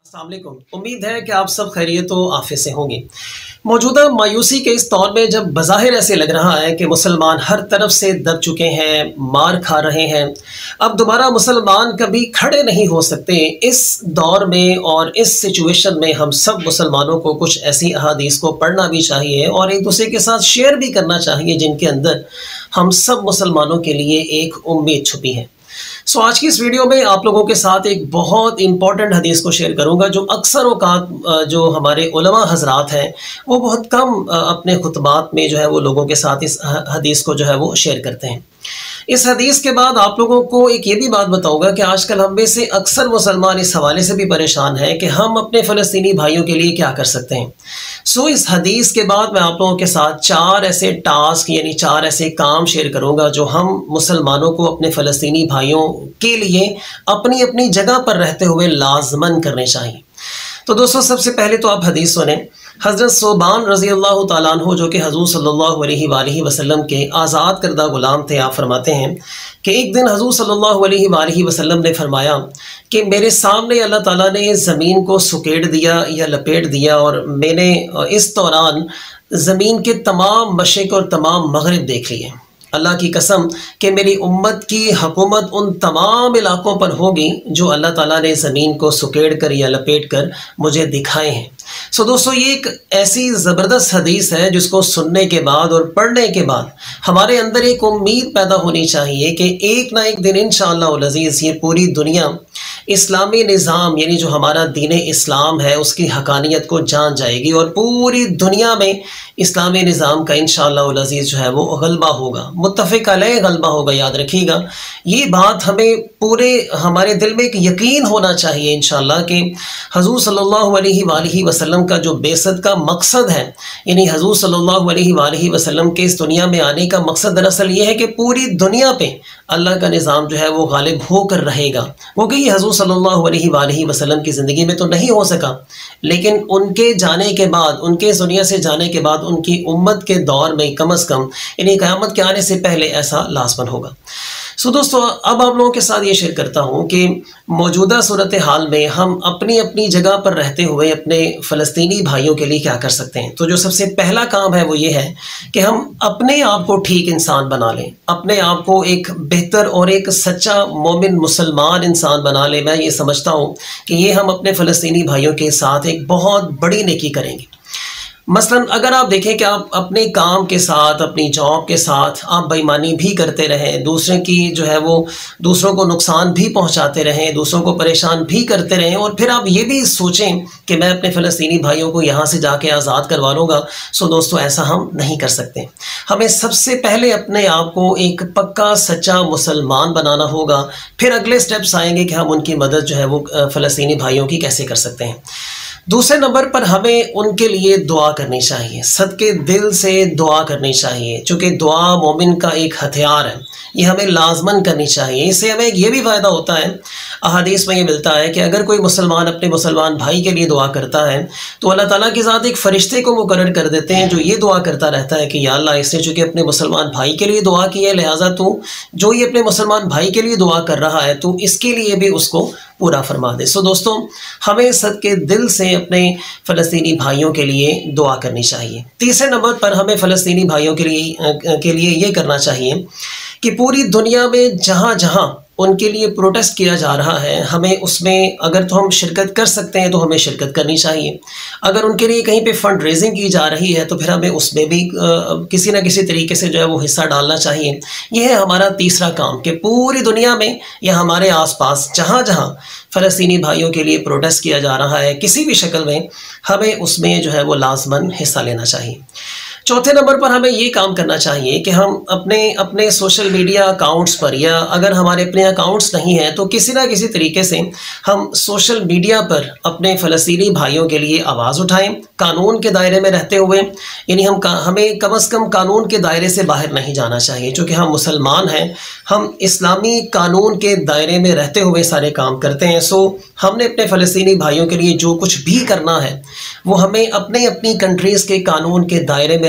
अस्सलाम वालेकुम। उम्मीद है कि आप सब खैरियत व आफियत से होंगे। मौजूदा मायूसी के इस दौर में जब बज़ाहिर ऐसे लग रहा है कि मुसलमान हर तरफ से दब चुके हैं, मार खा रहे हैं, अब दोबारा मुसलमान कभी खड़े नहीं हो सकते, इस दौर में और इस सिचुएशन में हम सब मुसलमानों को कुछ ऐसी अहादीस को पढ़ना भी चाहिए और एक दूसरे के साथ शेयर भी करना चाहिए जिनके अंदर हम सब मुसलमानों के लिए एक उम्मीद छुपी है। आज की इस वीडियो में आप लोगों के साथ एक बहुत इंपॉर्टेंट हदीस को शेयर करूंगा जो अक्सर औकात जो हमारे उलमा हजरात हैं वो बहुत कम अपने खुतबात में जो है वो लोगों के साथ इस हदीस को जो है वो शेयर करते हैं। इस हदीस के बाद आप लोगों को एक ये भी बात बताऊंगा कि आजकल हम में से अक्सर मुसलमान इस हवाले से भी परेशान हैं कि हम अपने फ़लस्तीनी भाइयों के लिए क्या कर सकते हैं। इस हदीस के बाद मैं आप लोगों के साथ 4 ऐसे टास्क यानी 4 ऐसे काम शेयर करूंगा जो हम मुसलमानों को अपने फ़लस्तीनी भाइयों के लिए अपनी अपनी जगह पर रहते हुए लाजमन करने चाहिए। तो दोस्तों, सबसे पहले तो आप हदीस सुने। हज़रत सोबान रज़ी अल्लाह तआला अन्हु जो कि हज़ूर सल्लल्लाहु अलैहि वसल्लम के आज़ाद करदा ग़ुलाम थे, आप फरमाते हैं कि एक दिन हज़ूर सल्लल्लाहु अलैहि वसल्लम ने फरमाया कि मेरे सामने अल्लाह ताला ने ज़मीन को सुकेड़ दिया या लपेट दिया और मैंने इस दौरान ज़मीन के तमाम मशरिक़ और तमाम मग़रिब देख लिए। अल्लाह की कसम कि मेरी उम्मत की हुकूमत उन तमाम इलाकों पर होगी जो अल्लाह ताला ने ज़मीन को सुकेड़ कर या लपेट कर मुझे दिखाए हैं। दोस्तों, ये एक ऐसी ज़बरदस्त हदीस है जिसको सुनने के बाद और पढ़ने के बाद हमारे अंदर एक उम्मीद पैदा होनी चाहिए कि एक ना एक दिन इंशाअल्लाह उल अज़ीज़ ये पूरी दुनिया इस्लामी निज़ाम यानी जो हमारा दीन इस्लाम है उसकी हकानियत को जान जाएगी और पूरी दुनिया में इस्लामी निज़ाम का इंशाअल्लाह उल अज़ीज़ जो है वो गलबा होगा, मुत्तफ़िक़ अलैह गलबा होगा। याद रखिएगा, ये बात हमें पूरे हमारे दिल में एक यकीन होना चाहिए इंशाअल्लाह कि हज़ूर सल्लल्लाहु अलैहि वसल्लम का जो बेसत का मकसद है यानी हज़ूर सल्लल्लाहु अलैहि वसल्लम के इस दुनिया में आने का मकसद दरअसल ये है कि पूरी दुनिया पे अल्लाह का निज़ाम जो है वो गालिब होकर रहेगा। वो कि ये हज़ूर सल्लल्लाहु अलैहि वसल्लम की ज़िंदगी में तो नहीं हो सका, लेकिन उनके जाने के बाद, उनके इस दुनिया से जाने के बाद उनकी उम्मत के दौर में कम अज़ कम यानी क़यामत के आने से पहले ऐसा लाज़मन होगा। दोस्तों, अब आप लोगों के साथ ये शेयर करता हूँ कि मौजूदा सूरत हाल में हम अपनी अपनी जगह पर रहते हुए अपने फ़लस्तीनी भाइयों के लिए क्या कर सकते हैं। तो जो सबसे पहला काम है वो ये है कि हम अपने आप को ठीक इंसान बना लें, अपने आप को एक बेहतर और एक सच्चा मोमिन मुसलमान इंसान बना लें। मैं ये समझता हूँ कि ये हम अपने फ़लस्तीनी भाइयों के साथ एक बहुत बड़ी नेकी करेंगे। मसलन अगर आप देखें कि आप अपने काम के साथ, अपनी जॉब के साथ आप बेईमानी भी करते रहें, दूसरे की जो है वो दूसरों को नुकसान भी पहुंचाते रहें, दूसरों को परेशान भी करते रहें और फिर आप ये भी सोचें कि मैं अपने फ़लस्तीनी भाइयों को यहाँ से जाके आज़ाद करवा लूँगा। दोस्तों, ऐसा हम नहीं कर सकते। हमें सबसे पहले अपने आप को एक पक्का सच्चा मुसलमान बनाना होगा, फिर अगले स्टेप्स आएंगे कि हम उनकी मदद जो है वो फ़लस्तीनी भाइयों की कैसे कर सकते हैं। दूसरे नंबर पर हमें उनके लिए दुआ करनी चाहिए, सदके दिल से दुआ करनी चाहिए, चूँकि दुआ मोमिन का एक हथियार है, ये हमें लाजमन करनी चाहिए। इससे हमें ये भी फ़ायदा होता है, अहादीस में ये मिलता है कि अगर कोई मुसलमान अपने मुसलमान भाई के लिए दुआ करता है तो अल्लाह ताला की ज़ात एक फ़रिश्ते को मुकर्रर कर देते हैं जो ये दुआ करता रहता है कि या अल्लाह, इसने चूँकि अपने मुसलमान भाई के लिए दुआ की है, लिहाजा तू जो ये अपने मुसलमान भाई के लिए दुआ कर रहा है तो इसके लिए भी उसको पूरा फरमा दे। दोस्तों, हमें सदके दिल से अपने फ़लस्तीनी भाइयों के लिए दुआ करनी चाहिए। तीसरे नंबर पर हमें फ़लस्तीनी भाइयों के लिए ये करना चाहिए कि पूरी दुनिया में जहाँ जहाँ उनके लिए प्रोटेस्ट किया जा रहा है, हमें उसमें अगर तो हम शिरकत कर सकते हैं तो हमें शिरकत करनी चाहिए। अगर उनके लिए कहीं पे फंड रेजिंग की जा रही है तो फिर हमें उसमें भी किसी न किसी तरीके से जो है वो हिस्सा डालना चाहिए। यह है हमारा तीसरा काम कि पूरी दुनिया में या हमारे आसपास जहाँ जहाँ फ़लस्तीनी भाइयों के लिए प्रोटेस्ट किया जा रहा है किसी भी शक्ल में, हमें उसमें जो है वो लाजमन हिस्सा लेना चाहिए। चौथे नंबर पर हमें ये काम करना चाहिए कि हम अपने सोशल मीडिया अकाउंट्स पर, या अगर हमारे अपने अकाउंट्स नहीं हैं तो किसी ना किसी तरीके से हम सोशल मीडिया पर अपने फ़लस्तीनी भाइयों के लिए आवाज़ उठाएं, कानून के दायरे में रहते हुए। यानी हमें कम अज़ कम कानून के दायरे से बाहर नहीं जाना चाहिए, क्योंकि हम मुसलमान हैं, हम इस्लामी कानून के दायरे में रहते हुए सारे काम करते हैं। हमने अपने फ़लस्तीनी भाइयों के लिए जो कुछ भी करना है वो हमें अपनी कंट्रीज़ के कानून के दायरे में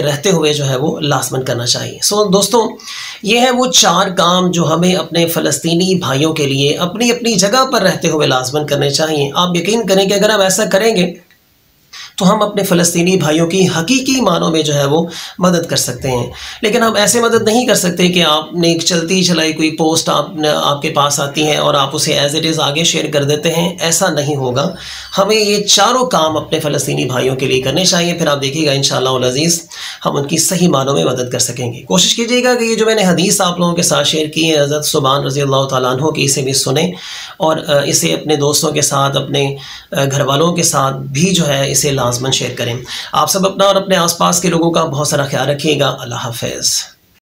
रहते हुए जो है वो लाजमन करना चाहिए। सो दोस्तों, ये है वो 4 काम जो हमें अपने फ़लस्तीनी भाइयों के लिए अपनी अपनी जगह पर रहते हुए लाजमन करने चाहिए। आप यकीन करें कि अगर हम ऐसा करेंगे तो हम अपने फ़लस्तीनी भाइयों की हकीकी मानों में जो है वो मदद कर सकते हैं। लेकिन हम ऐसे मदद नहीं कर सकते कि आपने एक चलती चलाई कोई पोस्ट आपके पास आती है और आप उसे एज़ इट इज़ आगे शेयर कर देते हैं, ऐसा नहीं होगा। हमें ये चारों काम अपने फ़लस्तीनी भाइयों के लिए करने चाहिए, फिर आप देखिएगा इंशाअल्लाह उल अज़ीज़ हम उनकी सही मानों में मदद कर सकेंगे। कोशिश कीजिएगा कि ये जो मैंने हदीस आप लोगों के साथ शेयर की है हज़रत सुबान रज़ी अल्लाह तआला अन्हु की, इसे भी सुने और इसे अपने दोस्तों के साथ, अपने घर वालों के साथ भी जो है इसे लाजमन शेयर करें। आप सब अपना और अपने आसपास के लोगों का बहुत सारा ख्याल रखिएगा। अल्लाह हाफ़िज़।